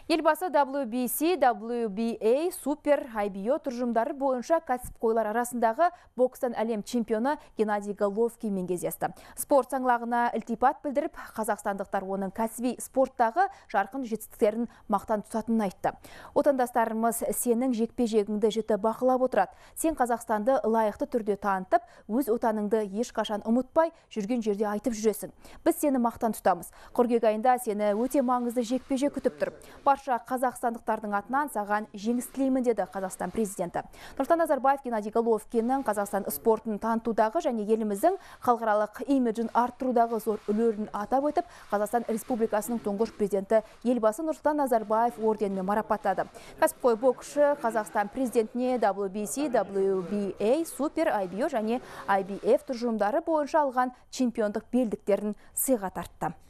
Елбасы WBC, WBA, Супер, IBO тұжырымдары бойынша кәсіпқойлар арасындағы бокстан әлем чемпионы Геннадий Головкинмен кездесті. Спорт саңлағына ілтипат білдіріп, қазақстандықтар оның кәсіби спорттағы жарқын жетістіктерін мақтан тұтатынын айтты. Отандастарымыз сенің жекпе-жегіңді жіті бақылап отырады. Сен Қазақстанды лайықты түрде танытып, өз отаныңды ешқашан ұмытпай, жүрген жерде айтып жүресің. Біз сені мақтан тұтамыз. Қыркүйек айында сені өте маңызды жекпе-жек күтіп тұр. Барша қазақстандықтардың атынан саған жеңіс тілеймін деді Қазақстан президенті. Нұрсұлтан Назарбаев Геннадий Головкиннің Қазақстан спортын танытудағы және еліміздің халықаралық имиджін арттырудағы зор үлерін атап өтіп, Қазақстан Республикасының тұңғыш президенті елбасы Нұрсұлтан Назарбаев орденімен марапаттады. Кәсіпқой боксшы Қазақстан президентіне WBC, WBA, Супер, IBO және IBF тұжырымдары бойынша алған чемпиондық белдіктерін сыйға тартты.